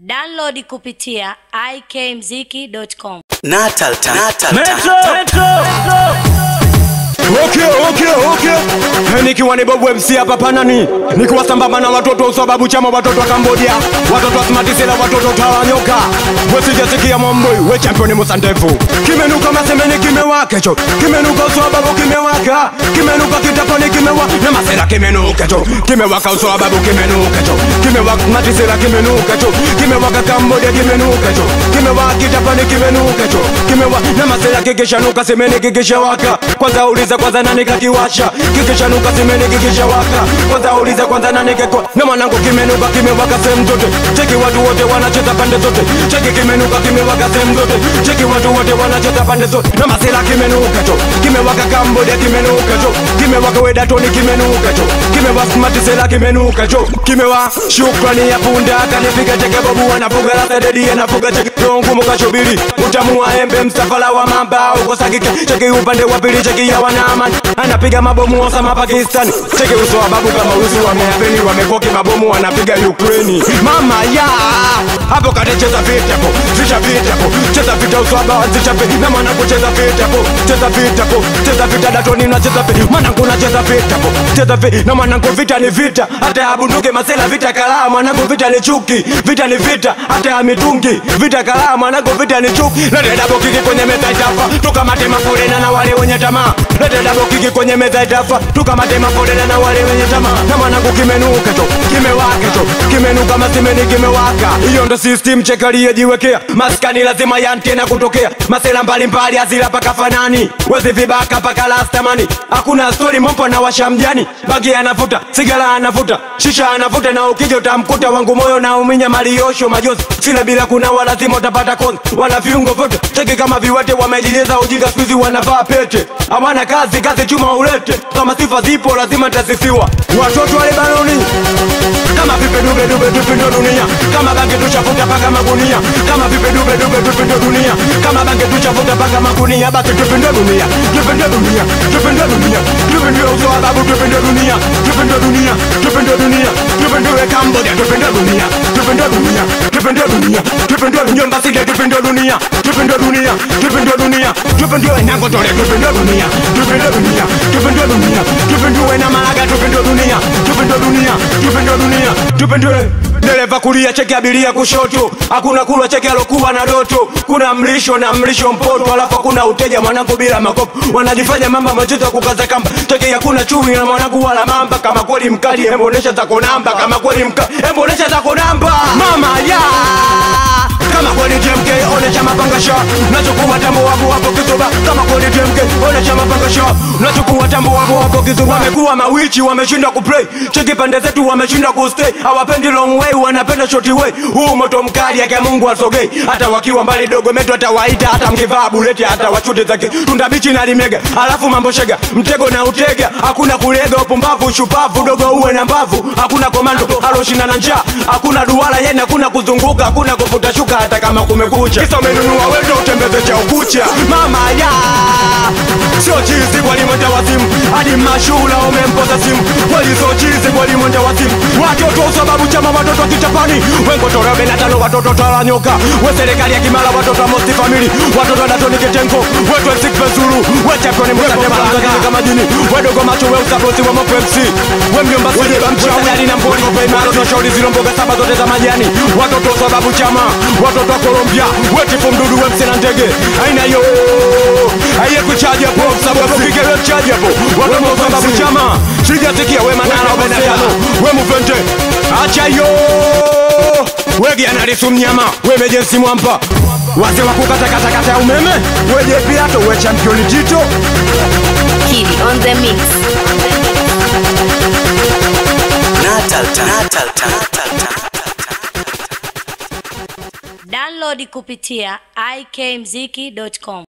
Download kupitia ikmziki.com. Natal Okay. Nikiwa ni Bob MC hapa panani. Nikiwa sambamba na watoto sababu chama watoto wa Cambodia. Watoto wa Smartisela, watoto tawanyoka. Wesijasikia Momboi, we champion Musandefu. Kimenuka masemeni kimewaka cho. Kimenuka sababu kimewaka. Kimenuka kitaponi kimewaka. Na masela kimenuka cho. Kimewaka sababu kimenuka cho. Kimewaka Smartisela kimenuka cho. Kimewaka Cambodia kimenuka cho. Kimewaka kitaponi kimenuka cho. Kimewaka na masela kikishanuka semeni kikishawaka. Kwanza uliza kwanza nani kakiwasha. Kikishanuka semeni kikishawaka. Kwanza uliza kwanza nani kekwa. Na mwanangu kimenuka kimewaka sehemu zote. Cheki watu wote wanacheza pande zote. Cheki kimenuka kimewaka sehemu zote. Cheki watu wote wanacheza pande zote. Na masela kimenuka cho. Kimewaka Cambodia kimenuka cho. Kimewaka Wedatoni kimenuka cho. Kimewaka Smartisela kimenuka cho. Kimewaka shukrani ya punda kanifika cheke Bobu anafuga la sededi anafuga cheke dongu mukachubiri. Utamu wa embe msafala wa mamba uko sakike. Cheki upande wa pili cheki ya wanaman. Anapiga mabomu Osama Pakistan. Cheki uso wa babu kama uso wa Mopeni wamekoki mabomu wanapiga Ukraine. Mama ya hapo katecheza vita po. Zisha vita po. Cheza vita uso wa bawa zisha vita. Na mwanangu cheza vita po. Cheza vita po. Cheza vita datoni na cheza vita. Mwanangu na cheza vita po. Cheza vita. Na mwanangu vita ni vita. Hata ya bunduki masela vita kalaa. Mwanangu vita ni chuki. Vita ni vita. Hata ya mitungi. Vita kalaa. Mwanangu vita ni chuki. Lete dabo kiki kwenye meza itafa. Tukamate maforena na wale wenye tamaa. Lete dabo kiki kwenye meza itafa. Tukamate maforena na wale wenye tamaa. Na mwanangu kimenuka cho. Kimewaka cho. Kimenuka masimeni kimewaka. Hiyo ndo system chekalie jiwekea. Maskani lazima ya antena kutokea. Masela mbali mbali azila paka fanani. Wezi vibaka paka lastamani. Hakuna story mompo na washamjani. Bagi anafuta, sigara anafuta, shisha anafuta na ukija utamkuta wangu moyo na uminya mariosho majozi. Sila bila kuna lazima utapata konzi. Wana viungo vote. Cheki kama viwete wamejileza ujinga squeezy wanavaa pete. Hawana kazi chuma ulete. Kama sifa zipo lazima tasisiwa. Watoto wale baloni. Kama vipe dube ndo dunia. Kama bange tuchafuta paka magunia. Kama vipe dube ndo dunia. Kama bange tuchafuta paka magunia. Basi tupe ndo dunia. Tupe ndo dunia. Tupe ndo dunia. Tupe ndo uso wa babu tupe ndo dunia. Tupe ndo dunia. Tupe ndo dunia. Tupe ndo Cambodia tupe ndo dunia. Tupe ndo dunia. Tupe ndo dunia. Tupe ndo nyumba sile tupe ndo dunia. Tupe ndo dunia. Tupe ndo dunia. Tupe ndo nango tole tupe ndo dunia. Tupe ndo dunia. Tupe ndo dunia. Tupe ndo na malaga tupe ndo dunia. Tupe ndo dunia. Tupe ndo dunia. Tupe ndo dereva kulia cheki abiria kushoto. Hakuna kula cheki alokuwa na doto. Kuna mlisho na mlisho mpoto. Alafu kuna uteja mwanangu bila makopo. Wanajifanya mamba machezo kukaza kamba. Cheki hakuna chui na mwanangu wala mamba. Kama kweli mkali embonesha zako namba. Kama kweli mkali embonesha zako namba. Mama ya kama kweli JMK onesha mapangasha. Nachukua tambo wapo wapo kizoba. Kama kweli JMK onesha mapangasha. Nachukua tambo wapo wapo kizoba. Wamekuwa mawichi wameshinda kuplay. Cheki pande zetu wameshinda kustay. Hawapendi long way wanapenda short way. Huu moto mkali yake Mungu asogei. Hata wakiwa mbali dogo metu atawaita. Hata mkivaa buleti hata wachute zake. Tunda bichi na limega. Alafu mambo shega. Mtego na utega. Hakuna kulega upumbavu shupavu. Dogo uwe na mbavu. Hakuna komando aloshina na njaa. Hakuna duwala yena. Hakuna kuzunguka. Hakuna kufuta shuka hata kama kumekucha. Kisa umenunua wendo utembeze cha ukucha. Mama ya sio chizi kwa limonja wa simu. Hadi mashula umempoza simu. Kweli sio chizi kwa limonja wa simu. Watoto sababu chama watoto kitapani. Wengo torobe na tano watoto tawanyoka. We serikali ya kimala watoto wa Mosti family. Watoto wa Datoni Kitengo. Wetu wa Sik Pezulu. We champion Musandefu kama jini. We dogo macho we usapoti wa Moko MC. We mjomba sile wa mchawi. We na mboni kwa imara. Toshauri zilomboga saba zote za majani. Watoto sababu chama. Watoto wa Colombia. We tifu mdudu we msina ndege. Aina yo aiye kuchaji hapo. Sababu kike we kuchaji hapo. Watoto sababu chama. Sijatikia we manara we natano. We mufente. Acha yo wegi anarisu mnyama. We mejensi mwampa. Wase wakukata kata umeme. Weje piato we champion jito. Kili on the mix. Natal Download kupitia ikmziki.com.